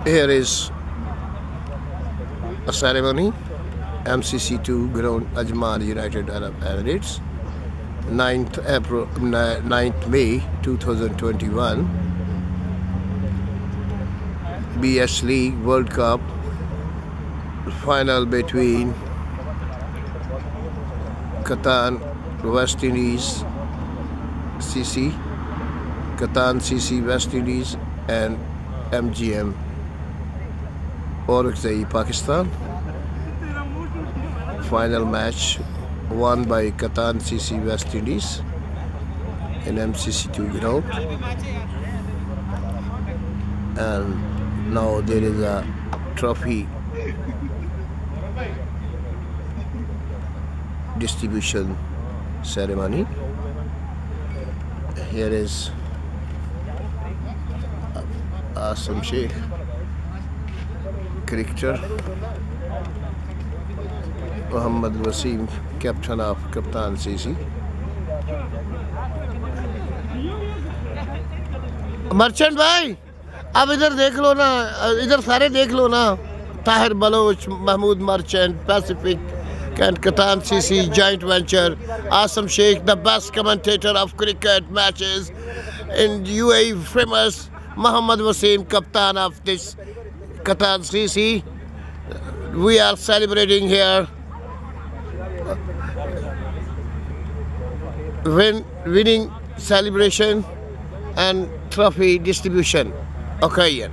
Here is a ceremony, MCC2 ground, Ajman, United Arab Emirates, 9th May 2021, BS League World Cup final between Kattan, West Indies, CC, Kattan CC West Indies and MGM Orakzai Pakistan. Final match won by Kattan CC West Indies in MCC2 ground, and now there is a trophy distribution ceremony. Here is Awesome Sheikh, cricketer, Wasi, captain of Kattan CC. Merchant भाई अब इधर देख लो ना, इधर सारे देख लो ना, Tahir Baloch, Mahmood Merchant, Pacific and Kattan CC joint venture, Awesome Sheikh, the best commentator of cricket matches in UAE, famous Muhammad Wasim, captain of this Kattan CC. We are celebrating here winning celebration and trophy distribution occasion.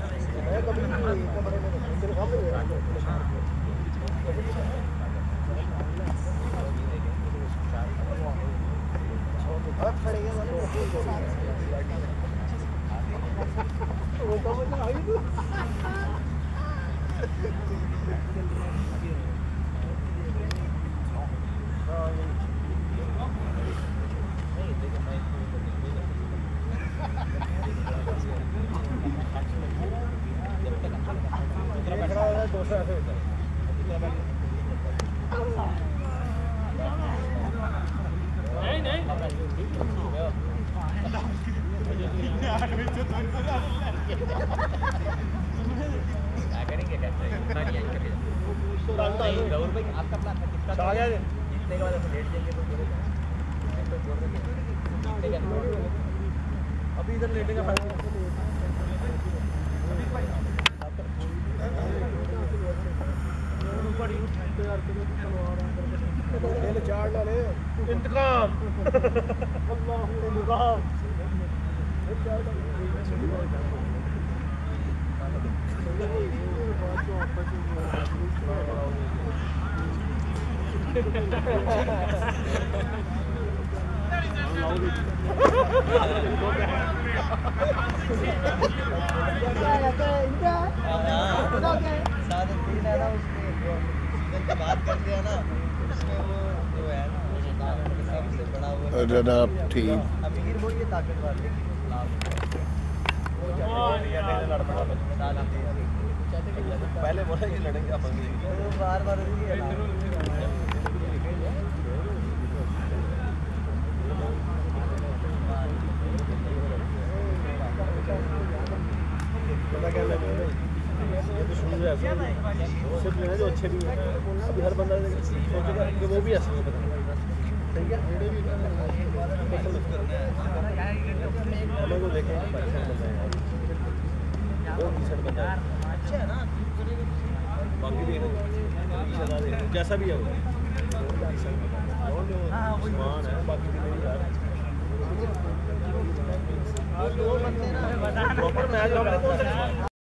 अभी इधर लेटेगा इंतकाम बात करते हैं ना उसमें वो जो है ना सबसे बड़ा वो team. अमीर वो ये ताकतवर पहले बोला ये लड़ेंगे अपन बार बार सिर्फ जो है जो अच्छे भी हैं अभी हर बंदा सोचेगा कि वो भी ऐसे ही पता ठीक है हमें को देखें अच्छा है ना बाकी भी जैसा भी है वो मान है बाकी भी नहीं यार दो बंदे ना प्रॉपर मैच